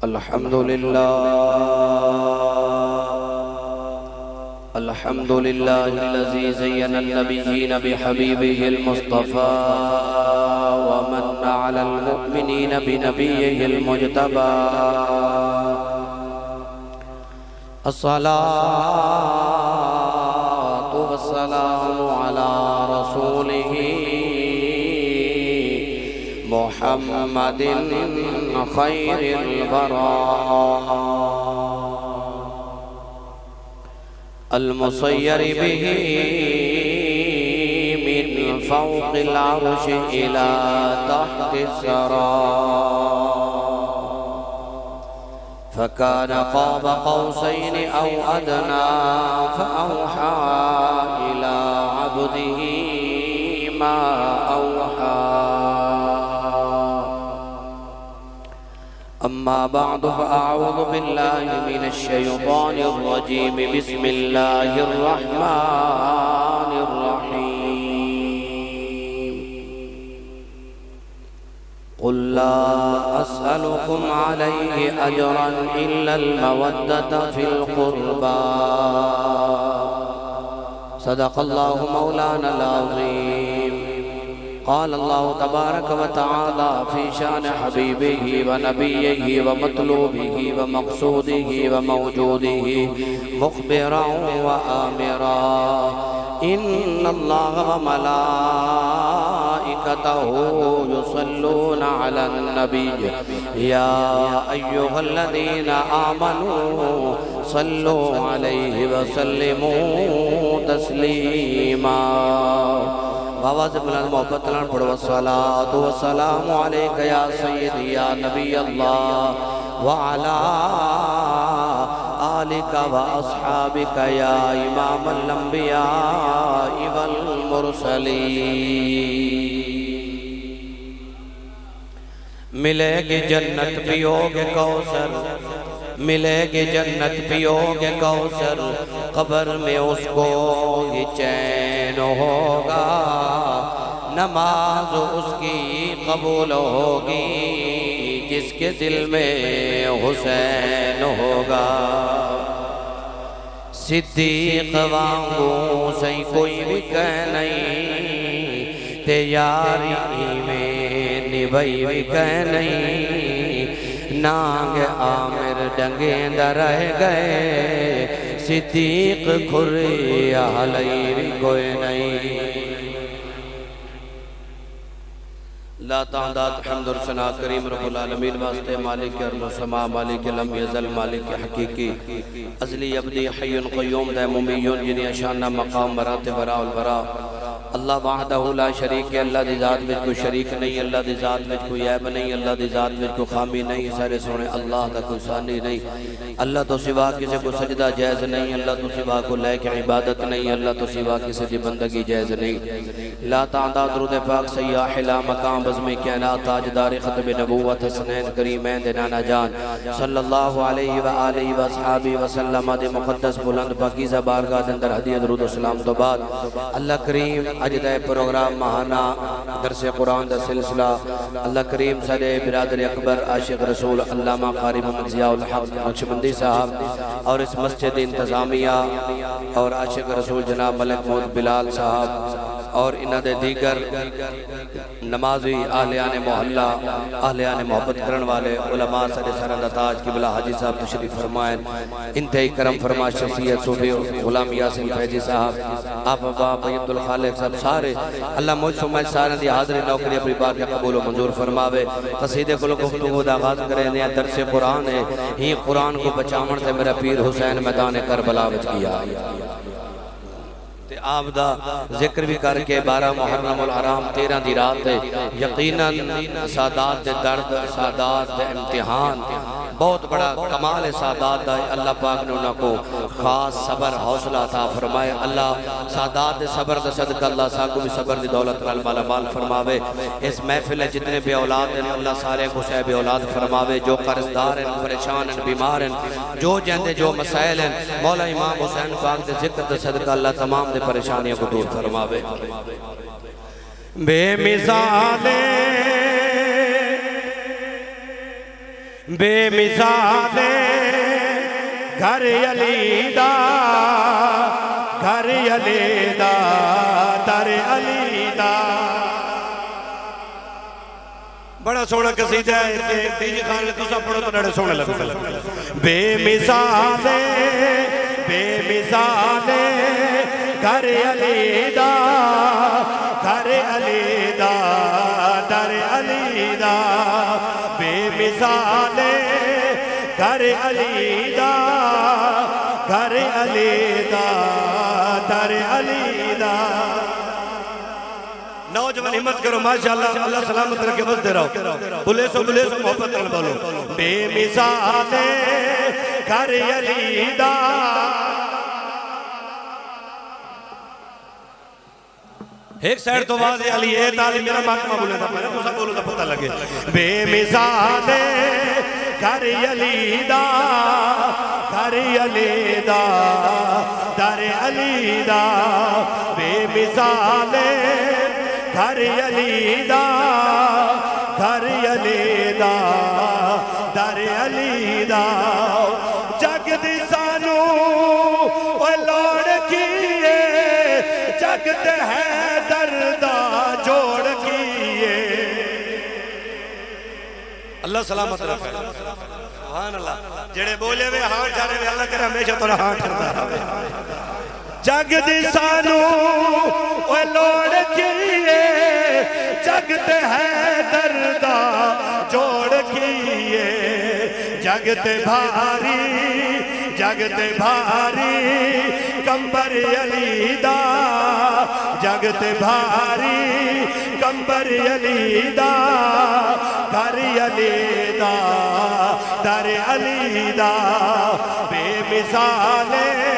الحمد لله الذي زين النبيين بحبيبه المصطفى ومن على المؤمنين بنبيه المجتبى الصلاة والسلام على رسوله محمد خير البراء المصير به من فوق العرش إلى تحت الثرى فكان قاب قوسين أو أدنى فأوحى إلى عبده ما أوحى أما بعد فأعوذ بالله من الشيطان الرجيم بسم الله الرحمن الرحيم قل لا أسألكم عليه أجرا إلا المودة في القربى صدق الله مولانا العظيم قال الله تبارك وتعالى في شان حبيبه ونبيه ومطلوبه ومقصوده وموجوده مخبرا وآمرا إن الله وملائكته يصلون على النبي يا أيها الذين آمنوا صلوا عليه وسلموا تسليما آواز بلند محبت لن پڑھو الصلاة والسلام علیکہ یا سیدی یا نبی اللہ وعلا آلک و اصحابک یا امام الانبیاء والمرسلین ملے گی جنت پیو گے کوثر ملے گی جنت پیو گے کوثر قبر میں اس کو ہی چین ہوگا نماز اس کی قبول ہوگی جس کے دل میں حسین ہوگا صدیق وانگوں سے کوئی بھی کہہ نہیں تے یاری میں نبھائی بھی کہہ نہیں نانگ آمر ڈنگیں در رہ گئے صدیق کھری حلی بھی کوئی نہیں لا تعداد حمد و ثنا کریم رب العالمین واسطے مالک ارض و سما مالک لم یزل مالک حقیقی ازلی ابدی حی قیوم دے ممیون جنی اشانہ مقام مراتب وراء الورا اللہ وحدہ لا شریک ہے اللہ دی ذات میں کوئی شریک نہیں اللہ دی ذات میں کوئی عیب نہیں اللہ دی ذات میں کوئی خامی نہیں سارے سونے اللہ کا کوئی ثانی نہیں اللہ تو سوا کسی کو سجدہ جائز نہیں اللہ تو سوا کو لے کے عبادت نہیں اللہ تو سوا کسی دی بندگی جائز نہیں لا تعداد درود پاک سیاح لا مقام بزم کائنات تاجدار ختم نبوت حسنین کریمین دے نانا جان صلی اللہ علیہ وآلہ وآصحابہ وسلم دے مقدس بلند پاکیزہ بارگاہ اندر حدیث درود و سلام تو بعد اللہ کریم اجدہ پروگرام ماہانہ درس قرآن دا سلسلہ اللہ کریم صدے برادر اکبر عاشق رسول علامہ قاری محمد ضیاء الحق نقشبندی صاحب اور اس مسجد انتظامیہ اور عاشق رسول جناب ملک محمد بلال صاحب اور انہ دے دیگر نمازی اہلیان محلہ اہلیان محبت کرن والے علماء سر سرند تاج قبلہ حاجی صاحب تشریف فرمائیں انتہائی کرم فرما شخصیت صوفی غلام یاسین فیضی صاحب آپ باب عبد الخالق صاحب سارے اللہ مجھ سمجھ سارے دی حاضر نوکری اپنی بار کے قبول و منظور فرماوے قصیدے کو گفتگو دا آغاز کرے نیا درس قرآن ہے ہی قرآن کو بچامن سے میرا پیر حسین میدان کربلا وچ کیا آپ دا ذکر بھی کر کے 12 محرم الحرام 13 دی رات یقیناً سادات دے درد سادات دے امتحان بہت بڑا کمال سادات ہے اللہ پاک نے انہوں کو خاص صبر حوصلہ عطا فرمائے اللہ سادات دے صبر دے صدقہ اللہ ساکو بھی صبر دی دولت مالا مال فرماوے اس محفل ہے جتنے بھی اولاد ہیں اللہ سارے کو صحب اولاد فرماوے جو قرضدار ہیں پریشان ہیں بیمار ہیں جو جہندے جو مسائل ہیں مولا امام حسین پاک دے ذکر دے صدقہ اللہ تمام دے پریشانیوں کو دور فرماوے بے مثالیں بے مثال گھر علی دا گھر علی دا در علی دا بڑا سونا قصیدہ ہے تیجی خان نے دوسرا پڑھو تو نڑے سونے لگو بے مثال گھر علی دا گھر علی دا در علی دا بے مثال گھر علی دا گھر علی دا در علی دا نوجوان ہمت کرو ماشاءاللہ اللہ سلامت رکھے بس دے رہو بلے سو محبت رکھ بولو بے مثال گھر علی دا ایک سائر تو واضح علی اے تعلیم میرا ماتمہ بولے تھا پہلے تو سب بولو تھا پتہ لگے بے مثال گھر علی دا گھر علی دا در علی دا بے مثال گھر علی دا گھر علی دا در علی دا جگ دی سانو وہ لوڑ کیے جگ تے ہے دردہ جوڑ کیے اللہ سلامت رکھے سبحان اللہ جڑے بولے وے ہاں جانے وے اللہ کرے ہمیشہ تو ہاں ٹھردا رہے جگ دی سانو وہ لوڑ کیے جگ تے ہے دردہ جوڑ کیے جگ تے بھاری کمبر علی دا جگ تے بھاری کمبر علی دا گھر علی دا در علی دا بے مثال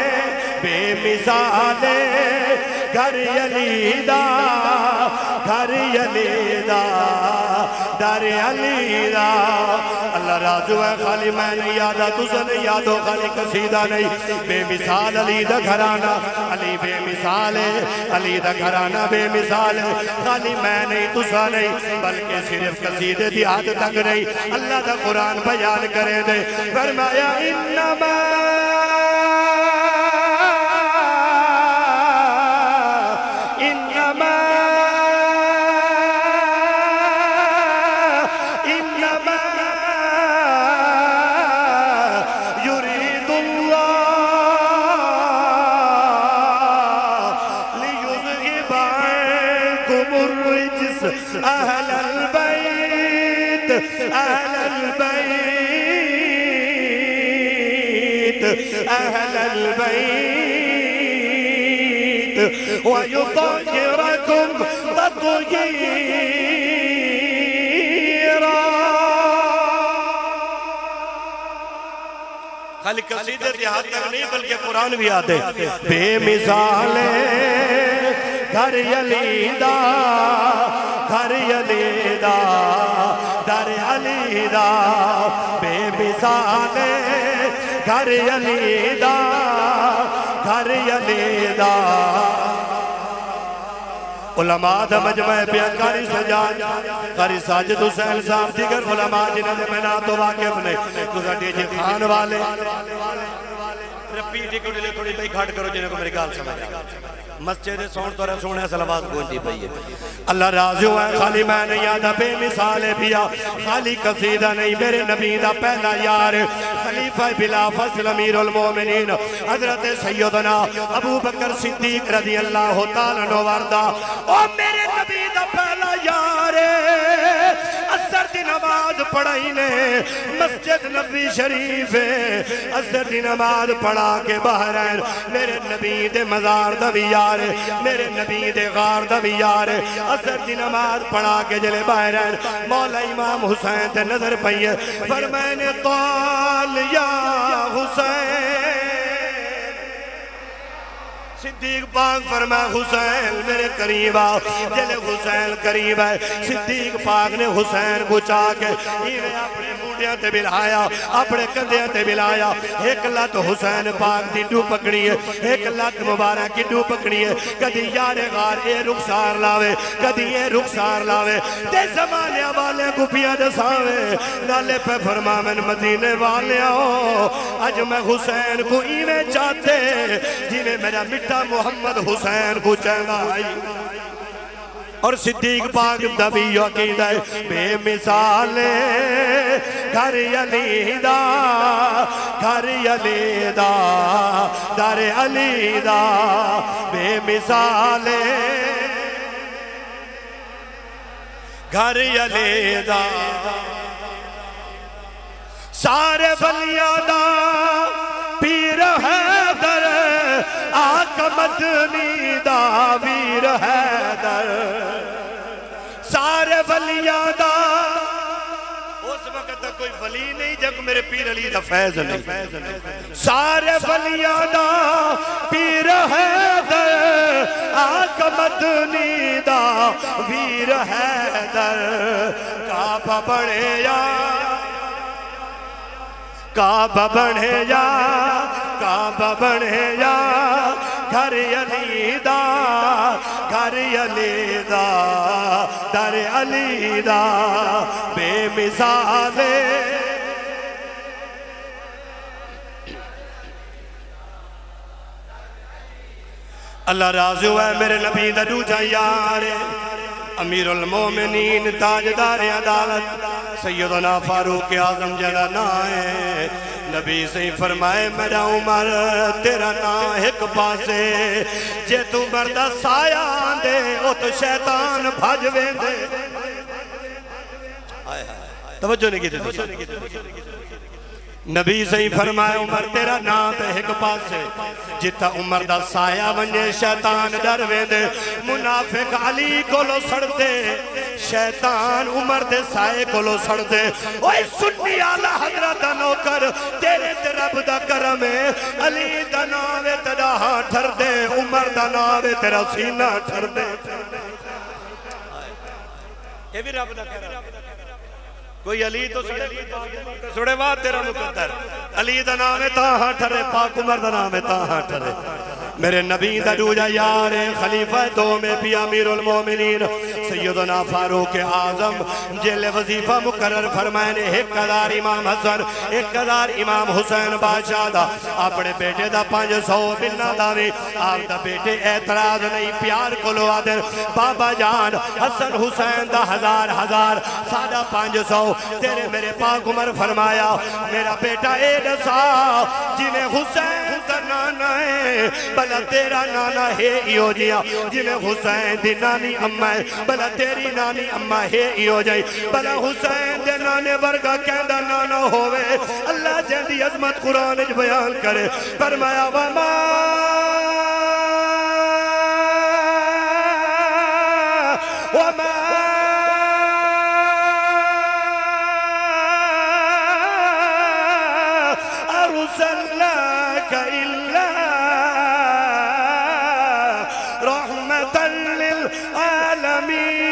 گھر علی دا گھر علی دا در علی دا اللہ رازو ہے خالی میں نہیں یادا تُسا نہیں یادو خالی قصیدہ نہیں بے مثال علی دا گھرانا علی بے مثال علی دا گھرانا بے مثال خالی میں نہیں تُسا نہیں بلکہ صرف قصیدے دی آدھ تک نہیں اللہ دا قرآن بیان کرے دے فرمایا انما أهل البيت ويطهركم تطهيرا خالی قصیدے دی حد تک نہیں بلکہ قرآن بھی آتے بے مثال گھر علی دا گھر علی دا در علی دا بے مثال گھر علی دا گھر علی دا علماء دا مجمع پیا قاری سجاد قاری ساجد حسین صاحب دیگر علماء جنہوں نے میں نہ تو واقف نہیں تو سٹی جی خان والے رپیٹی کو لے تھوڑی بھئی گھاٹ کرو جنہوں کو میری گال سمجھا مسجد سون تو رسونے سلوات گونجی پئی ہے اللہ راضی ہے خالی میں نہیں یادا بے مثال پیا خالی قصیدہ نہیں میرے نبی دا پہلا یار خلیفہ بلا فصل امیر المومنین حضرت سیدنا ابو بکر صدیق رضی اللہ تعالیٰ نوردہ او میرے نبی دا پہلا یار اثر دی نماز پڑھائی نے مسجد نبی شریف اثر دی نماز پڑھا کے باہر ہیں میرے نبی دے مزار دا بھی یار میرے نبی دے غار دا بھی یار اثر دی نماز پڑھا کے جلے باہر ہیں مولا امام حسین تے نظر پئیے فرمائنے طال یا حسین صدیق پاک فرما حسین میرے قریب آؤ جلے حسین قریب ہے صدیق پاک نے حسین کو چاہ کے انہیں اپنے موڈیاں تے بلایا اپنے کندیاں تے بلایا ایک لات حسین پاک دی ڈو پکڑی ہے ایک لات مبارک کی ڈو پکڑی ہے کدی یار غار اے رخسار لاوے کدی اے رخسار لاوے تے زمانے والے گپیاں دساوے نالے پہ فرما من مدینے والے آؤ آج میں حسین کو ایویں چاہتے جنہیں میرا مٹا محمد حسین کو چاہنا ہے اور صدیق پاک دبی عقیدہ ہے بے مثال گھر علی دا گھر علی دا در علی دا بے مثال گھر علی دا سارے ولیاں دا پیر حیدر آقا مدنی دا ویر حیدر سارے ولیاں دا اس وقت تک کوئی ولی نہیں جب میرے پیر علی دا فیض نہیں سارے ولیاں دا پیر حیدر آقا مدنی دا ویر حیدر کعبہ بڑھے یا کعبہ بڑھے یا کعبہ بڑھے یا گھر علی دا گھر علی دا در علی دا بے مثال اللہ راضی ہے میرے نبی دا دوجہ یار امیر المومنین تاجدار عدالت سیدنا فاروق اعظم جدا نائے نبی سے فرمائے میرا عمر تیرا نا ایک پاسے جے تو مردہ سایہ دے او تو شیطان بھاجویں دے توجہ نہیں کی تھی نبی سے فرمائے عمر تیرا نام تے ایک پاسے جتا عمر دا سایہ ونجے شیطان ڈروے دے منافق علی کو لو سڑ دے شیطان عمر دے سائے کو لو سڑ دے اوہ سنی آلہ حضرت نوکر تیرے تے رب دا کرمے علی دا ناوے تیرا ہاں ٹھر دے عمر دا ناوے تیرا سینہ ٹھر دے یہ بھی رب دا کرم کوئی علی تو سڑے واد تیرا مقدر علی دا نام تاہاں ٹھرے پاک عمر دا نام تاہاں ٹھرے میرے نبی دا دوجہ یار خلیفہ دو میں بھی امیر المومنین سیدنا فاروق اعظم جیل وظیفہ مقرر فرمائنے ایک قدار امام حسن ایک قدار امام حسین بادشاہ دا اپنے بیٹے دا 500 بننا دانی آپ دا بیٹے اعتراض نہیں پیار کو لو آدر بابا جان حسن حسین دا ہزار سادہ 500 تیرے میرے پاک عمر فرمایا میرا بیٹا اے نسا جنہیں حسین دا نانا ہے بلا تیرا نانا ہے ایو جیا جنہیں حسین دی نانی اممہ ہے بلا تیری نانی اممہ ہے ایو جائی بلا حسین دے نانے ورگا کہندہ نانا ہوئے اللہ جہدی عظمت قرآن اج بیان کرے فرمایا وما أرسلناك إلا رحمة للعالمين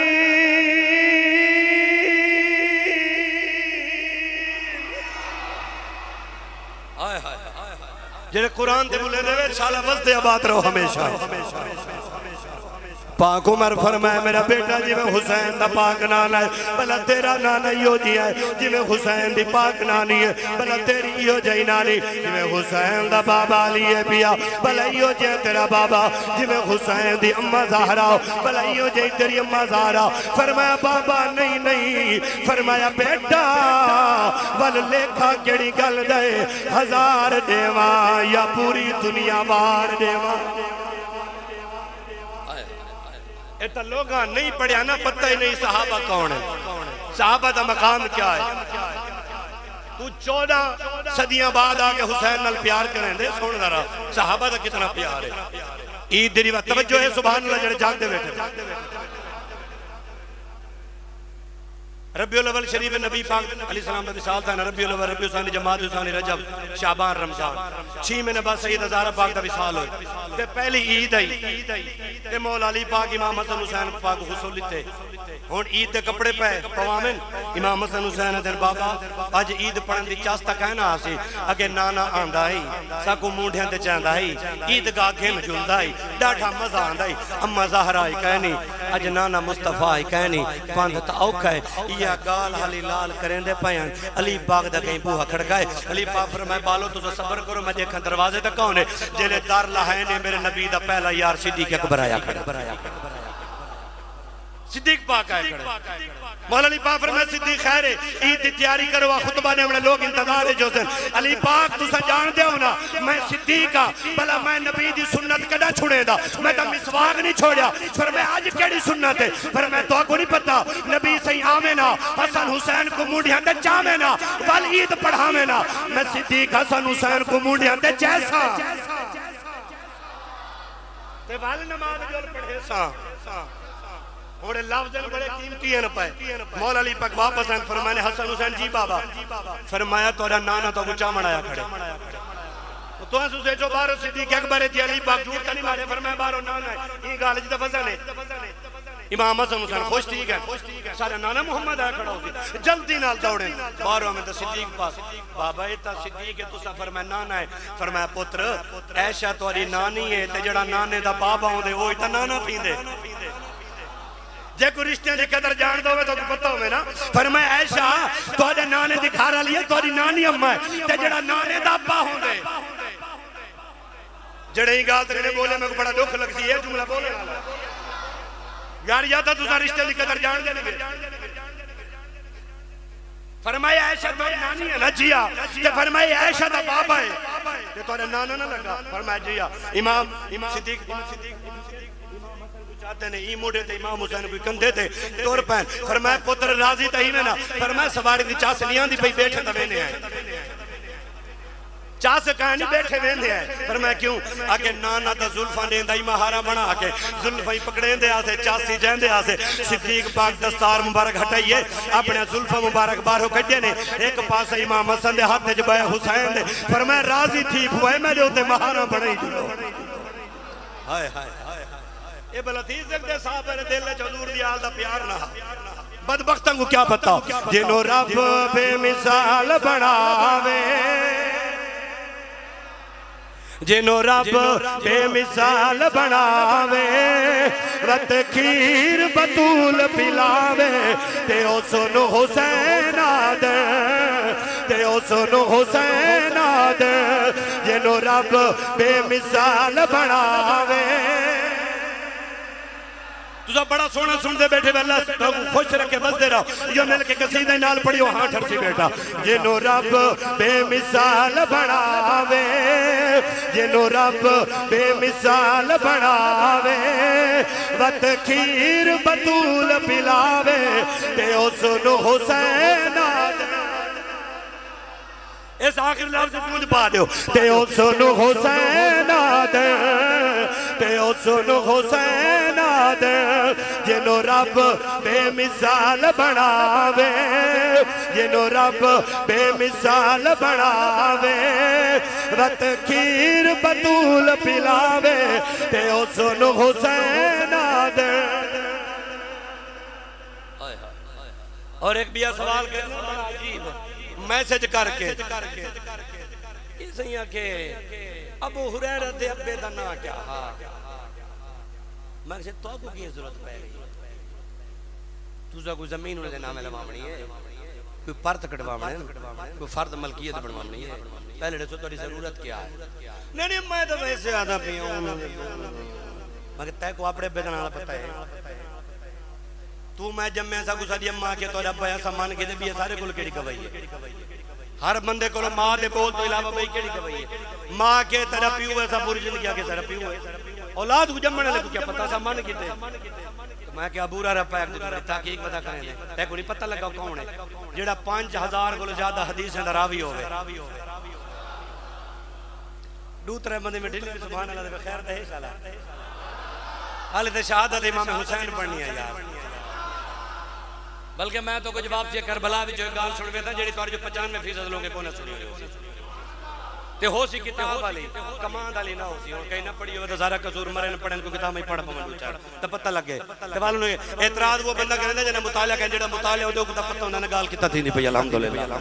جنہیں قرآن دے بولے دے سالہ وزدے آباد رہو ہمیشہ پاک عمر فرمائے میرا بیٹا جی میں حسین دا پاک نانا ہے بلا تیرا نانا یو جی ہے جی میں حسین دی پاک نانی ہے بلا تیری یو جائی نانی جی میں حسین دا بابا علی ہے پیا بلا یو جی تیرا بابا جی میں حسین دی اممہ زہرہ بلا یو جی تیری اممہ زہرہ فرمایا بابا نہیں فرمایا بیٹا ول لیکھا کیڑی گل دے 1000 دیواں یا پوری دنیا بار دیواں ایتا لوگاں نہیں پڑھیا نا پتہ ہی نہیں صحابہ کون ہے صحابہ دا مقام کیا ہے تو 14 صدیاں بعد آگے حسین نال پیار کریں دے سوڑ دارا صحابہ دا کتنا پیار ہے عید دیری وقت توجہ ہے سبحان اللہ جڑے جاگ دے بیٹھے ربیع الاول شریف نبی پاک علیہ السلام دا وصال تھا ربیع الاول ربیع ثانی جمادی الثانی رجب شعبان رمضان 6 مہینے بعد سید ہزارہ پاک دا وصال ہوئے تے پہلی عید آئی تے مولا علی پاک امام حسن حسین پاک حصول لیتے ہون عید دے کپڑے پہ پوامن امام حسن حسین دن بابا آج عید پڑھن دی چاستا کہنا آسی اگے نانا آندہ ہی ساکو مونڈیاں دے چاندہ ہی عید گاہ گھن جلدہ ہی ڈاٹھا مزہ آندہ ہی اما زہرہ ہی کہنی اج نانا مصطفیٰ ہی کہنی پاندھتا اوکھا ہے یا گال حلی لال کریں دے پائیں علی پاک دا کہیں بوہا کھڑکائے علی پاک فرمائے بالو تو صبر کرو میں دیکھیں دروازے تک کونے جلے دار لہائنے میرے نبی دا پہلا یار صدیق اکبر آیا کھڑا صدیق پاک آئے کھڑے مولا علی پاک فرمائے صدیق خیر ہے عید دی تیاری کرو خطبہ نے ہمیں لوگ انتظار ہے جو سن علی پاک تو سا جان دے ہونا میں صدیقہ بلا میں نبی دی سنت کدا چھوڑے دا میں تا مسواق نہیں چھوڑیا فرمائے آج کیڑی سنت ہے فرمائے تو کو نہیں پتا نبی صحیح آمینا حسن حسین کو مونڈیاں دے چامینا وال عید پڑھامینا میں صدیق حسن حسین کو مونڈیاں دے جیسا تے وال نماز جول پڑھے سا اور لفظ بڑے قیمتی ہیں پائے مولا علی پاک واپس ہیں فرمانے حسن حسین جی بابا فرمایا تورا نانا تو کچھ آمڑایا کھڑے تو ہاں سوچے جو بارو صدیق اکبر تھی علی پاک جھوٹ نہیں مارے فرمایا بارو نانا ہے یہ گالج دفعہ نے امام حسن حسین خوش ٹھیک ہے سارا نانا محمد آیا کھڑا ہوگی جلدی نال دوڑیں بارو ہمیں تو صدیق پاس بابا ایتا صدیق ہے تو سا فرمایا نانا ہے فرمایا پتر ایشا توری نانی ہے تے جڑا نانے دا بابا ہوں دے وہ ایتا نانا پین دے جے کو رشتے دی قدر جان دو میں تو پتہ ہوئے نا فرمائے عائشہ تو آدھے نانے دکھا رہا لیا تو آدھی نانی اممہ ہے تے جڑا نانے دابا ہوں دے جڑے ہی گال ترنے بولے میں کو بڑا دکھ لگ سی ہے جملہ بولے یار یا تھا تو سا رشتے دی قدر جان دے لگے فرمائے عائشہ تو نانی ہے نا جیا تے فرمائے عائشہ دا بابا ہے تے تو آدھے نانا نہ لگا فرمائے جیا امام صدیق چاہتے ہیں ای موڑے تھے امام حسین کوئی کندھے تھے دور پہن فرمائے پتر راضی تہی میں نا فرمائے سواری دی چاس لیاں دی پہی بیٹھے تا وینے آئے چاس کہاں نہیں بیٹھے وینے آئے فرمائے کیوں آکے نانا تا ظلفہ دیں دائی مہارا بنا آکے ظلفہ ہی پکڑیں دے آسے چاسی جائیں دے آسے صدیق پاک دستار مبارک ہٹائیے اپنے ظلفہ مبارک بارو کٹے نے ایک پاس امام حسن دے ہاتھ جبائے حسین دے فرمائے راضی تھی بھوئے میں جو تے مہارا بڑھائی دلو ہائے ہائے اے بلتیز دے صاحب ہے دل جو دور دی آل دا پیار نہ بدبختاں کو کیا پتا جنو رب بے مثال بناوے جنو رب بے مثال بناوے رت کھیر بطول پلاوے تے او سنو حسین آدھے تے او سنو حسین آدھے جنو رب بے مثال بناوے تو بڑا سونا سن دے بیٹھے اللہ خوش رکھے بس دے رہا یہ مل کے قصیدہ نال پڑھیو ہاں ٹھر سی بیٹا جنو رب بے مثال بناوے جنو رب بے مثال بناوے وط کھیر بطول پلاوے تے او سنو حسین آدھے اس آخر لفظ مجھ پا دیو تے او سنو حسین آدھے تے او سنو حسین آدھے جنو رب بے مثال بناوے جنو رب بے مثال بناوے رت کھیر بطول پلاوے تے او سنو حسین آدھے اور ایک بیا سوال کرنا بڑا عجیب میسج کر کے اس ہی کہ ابو حریرہ دے ابے دا نا کیا میں کہتے تو کو کی ضرورت پہ توزہ کوئی زمین انہیں دے نامے لوامنی ہے کوئی پرت کٹوامنی ہے کوئی فرد ملکیت بنوامنی ہے پہلے رسول توڑی ضرورت کیا ہے نہیں میں تو ویسے آدھا پی ہوں میں کہتا ہے کو اپنے ابے دا نا پتہ ہے تو میں جب میں ایسا کو سا دیا ماں کے تو جب ایسا مان کے دے بھی سارے کل کیڑی کبھائی ہے ہر بندے کو ماں دے بول تو علاوہ بھائی کیڑی کبھائی ہے ماں کے طرح پیو ایسا پوری زندگی آگے طرح پیو ہے اولاد کو جمعنے لگو کیا پتہ سا مان کی دے میں کہ ابورا رپا ایک دے تحقیق پتہ کریں دے تے کو نہیں پتہ لگا کون ہے جیڑا 5000 کو زیادہ حدیث ہیں راوی ہوئے دوترے بندے میں ڈھلی سبحان اللہ دے خیر دے شالا حالت شہادت امام حسین پڑھنی ہے یار بلکہ میں تو کچھ جواب سے کربلا بھی جو گال سن رہے تھا جیڑی تو جو 95% لوگے کو نہ سنی ہوئی تے ہو سی کتاب والی کماند والی نہ ہو سی کہیں نہ پڑھی ہوئے تو سارا قصور مرے نہ پڑھن کو کتاب میں پڑھ پمن چاڑ تو پتہ لگ گئے تے والوں نے اعتراض وہ بندہ کہندا جنا مطالعہ کہ جڑا مطالعہ او کو پتہ ہوندا نہ گال کیتا تھی نہیں پئی الحمدللہ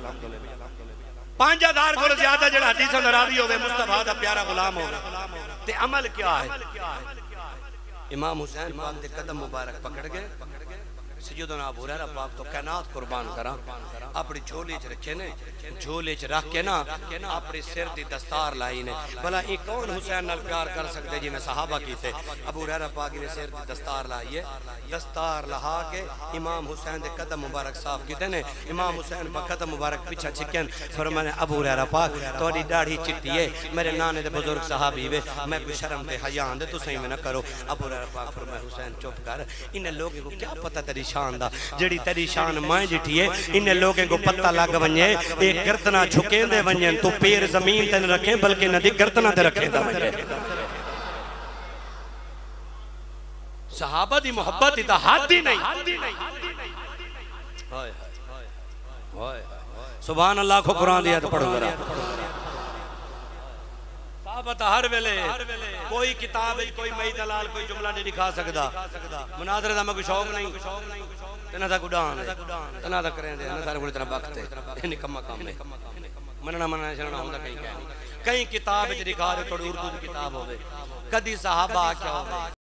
5000 کو زیادہ جڑا حدیث اندر راوی ہوے مصطفی دا پیارا غلام ہوگا تے عمل کیا ہے امام حسین پاک دے قدم مبارک پکڑ گئے سیدنا ابو ہریرہ پاک تو کائنات قربان کرا اپنی جھولی چ رکھے نے جھولی چ رکھ کے نا اپنی سر دی دستار لائی نے بھلا یہ کون حسین نال پیار کر سکتے جی میں صحابہ کی تھے ابو ہریرہ پاک نے سر دی دستار لائی ہے دستار لہا کے امام حسین دے قدم مبارک صاف کیتے نے امام حسین پاک قدم مبارک پیچھا چھکن فرمانے ابو ہریرہ پاک تہاڈی داڑھی چٹی ہے میرے نانے دے بزرگ صحابی وے میں کوئی شرم تے حیا دے تسیں میں نہ کرو ابو ہریرہ پاک فرمایا حسین چپ کر ان لوگوں کو کیا پتہ تیری شان دا جڑی تیری شان میں جٹھی ہے ان لوگوں کو پتہ لگ ونجے ایک گردنا جھکیں دے ونجن تو پیر زمین تے نہ رکھیں بلکہ نہ دی گردنا تے رکھیں دا ونجے صحابہ دی محبت ہی تا حد ہی نہیں سبحان اللہ کو قرآن دیا تو پڑھو ذرا صحابہ ہر ویلے کوئی کتاب کوئی مئی دلال کوئی جملہ نہیں دکھا سکتا مناظرے دا میں کوئی شوق نہیں تنہ دا گڈان تنہ دا کریں دے نہ سارے کوئی طرح وقت ہے یہ نکمہ کام ہے مننا چلنا ہوندہ کہیں کہیں کہیں کتاب دکھا دے تھوڑی اردو دی کتاب ہوئے کدی صحابہ کیا ہوئے